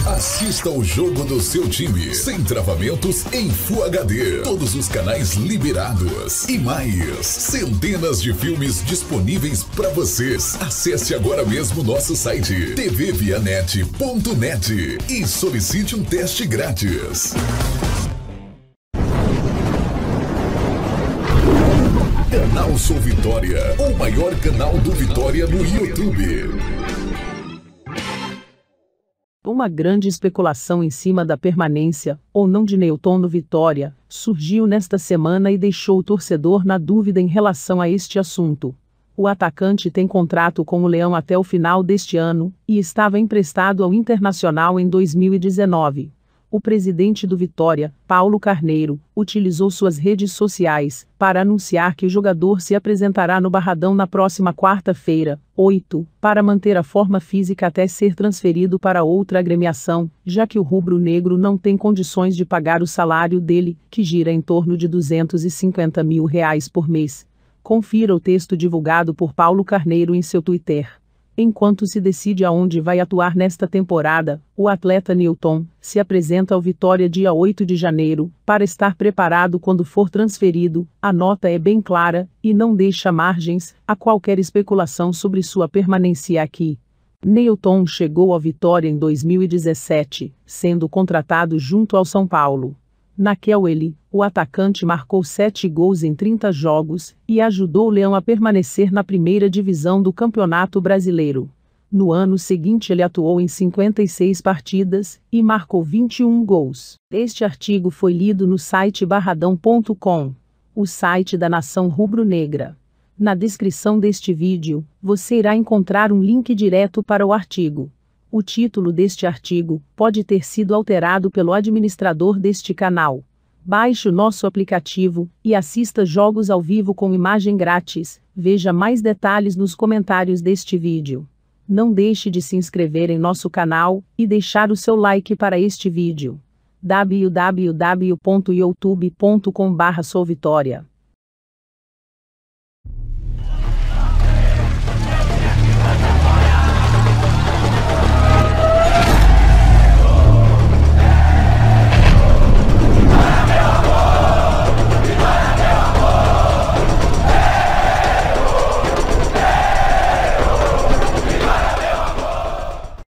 Assista o jogo do seu time, sem travamentos, em Full HD. Todos os canais liberados. E mais, centenas de filmes disponíveis para vocês. Acesse agora mesmo nosso site tvvianet.net e solicite um teste grátis. Canal Sou Vitória, o maior canal do Vitória no YouTube. Uma grande especulação em cima da permanência, ou não, de Newton no Vitória, surgiu nesta semana e deixou o torcedor na dúvida em relação a este assunto. O atacante tem contrato com o Leão até o final deste ano, e estava emprestado ao Internacional em 2019. O presidente do Vitória, Paulo Carneiro, utilizou suas redes sociais para anunciar que o jogador se apresentará no Barradão na próxima quarta-feira, 8, para manter a forma física até ser transferido para outra agremiação, já que o rubro-negro não tem condições de pagar o salário dele, que gira em torno de R$250 mil por mês. Confira o texto divulgado por Paulo Carneiro em seu Twitter. Enquanto se decide aonde vai atuar nesta temporada, o atleta Newton se apresenta ao Vitória dia 8 de janeiro, para estar preparado quando for transferido. A nota é bem clara, e não deixa margens a qualquer especulação sobre sua permanência aqui. Newton chegou ao Vitória em 2017, sendo contratado junto ao São Paulo. Naquele, o atacante marcou 7 gols em 30 jogos, e ajudou o Leão a permanecer na primeira divisão do Campeonato Brasileiro. No ano seguinte ele atuou em 56 partidas, e marcou 21 gols. Este artigo foi lido no site barradão.com, o site da Nação Rubro-Negra. Na descrição deste vídeo, você irá encontrar um link direto para o artigo. O título deste artigo pode ter sido alterado pelo administrador deste canal. Baixe o nosso aplicativo e assista jogos ao vivo com imagem grátis. Veja mais detalhes nos comentários deste vídeo. Não deixe de se inscrever em nosso canal e deixar o seu like para este vídeo. www.youtube.com/souvitória